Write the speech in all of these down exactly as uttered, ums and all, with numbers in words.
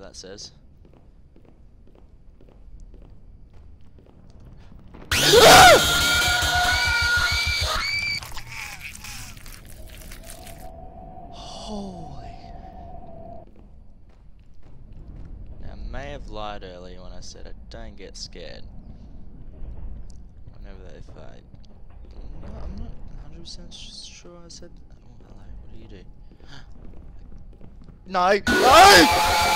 that says. Holy. Now, I may have lied earlier when I said I don't get scared whenever they fight. No, I'm not one hundred percent sure I said that. Oh, hello. What do you do? No! No!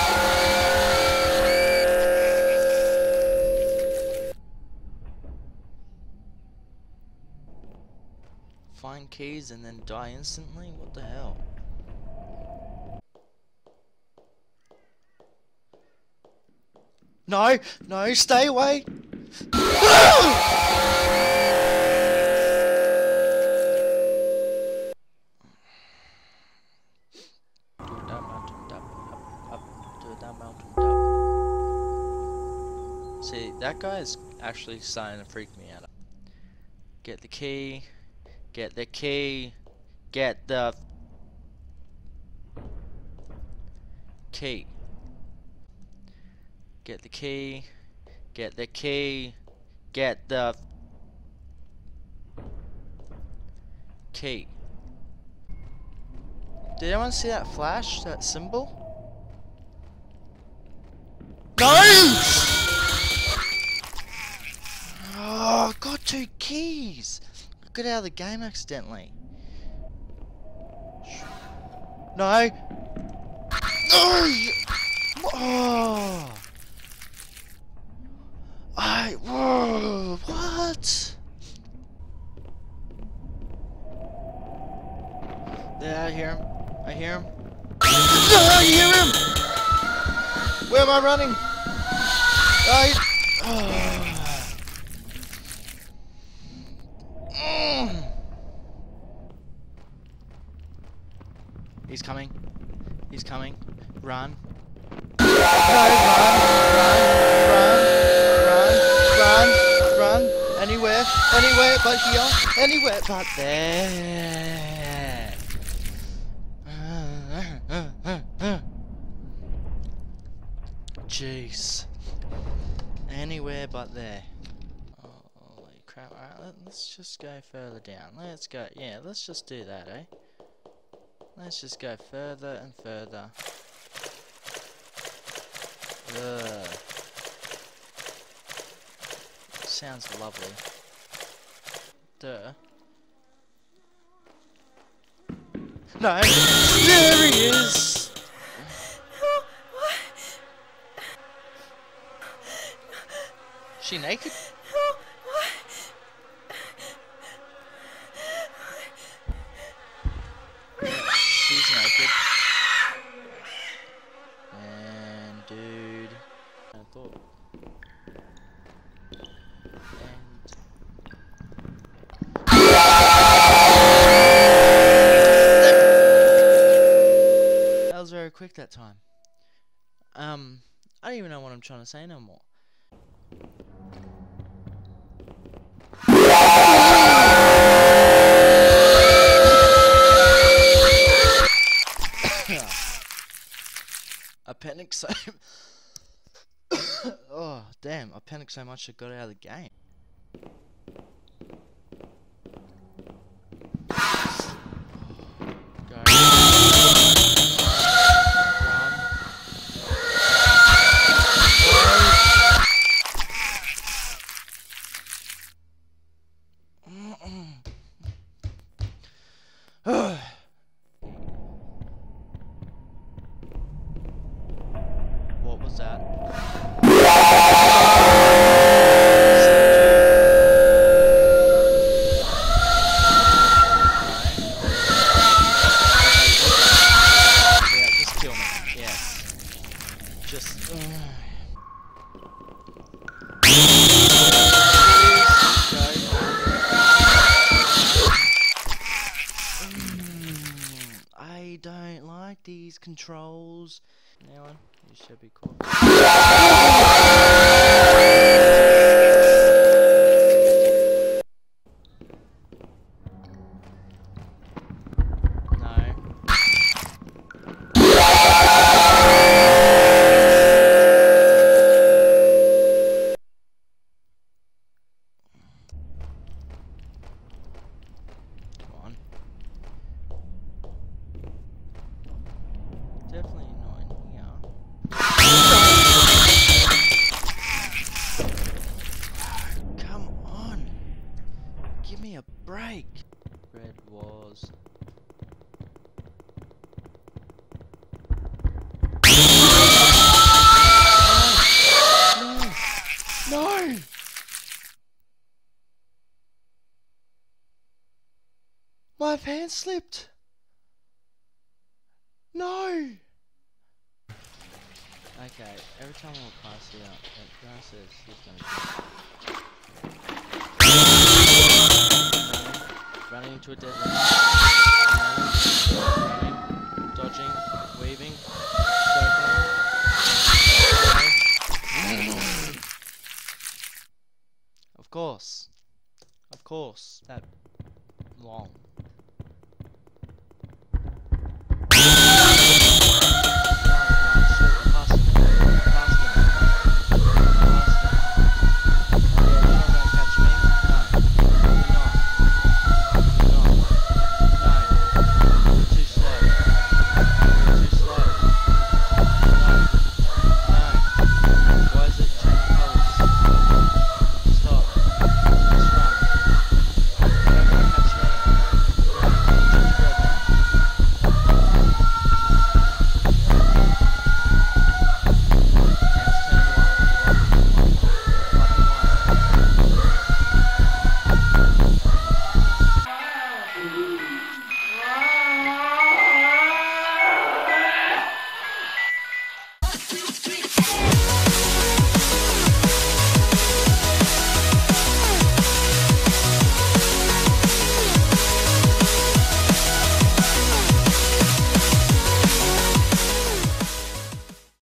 Find keys and then die instantly? What the hell? No! No! Stay away! See, that guy is actually starting to freak me out. Get the key. Get the key. Get the key. Get the key. Get the key. Get the key. Did anyone see that flash? That symbol? No! Oh, got two keys. I got out of the game accidentally. No. No. Oh. I. Whoa. What? Yeah, I hear him. I hear him. I hear him. Where am I running? I. Oh. He's coming. He's coming. Run. No, run, run, run, run, run, run. Anywhere, anywhere but here. Anywhere but there. Jeez. Anywhere but there. Holy crap. Alright, let, let's just go further down. Let's go. Yeah, let's just do that, eh? Let's just go further and further. Ugh. Sounds lovely. Duh. No! There he is! She naked? She's naked. And dude, I thought. And that was very quick that time. Um, I don't even know what I'm trying to say no more. I panicked so oh damn, I panicked so much I got out of the game. Go. Run. What was that? Yeah, just kill me. Yes. Just. Uh. I don't like these controls. Anyone? You should be cool. No. give me a break. Red was. No! No! My van slipped! No! Okay, every time I walk past here, that guy says he's gonna do running into a dead end. Running, running, dodging, weaving, circling. Of course. Of course. That long.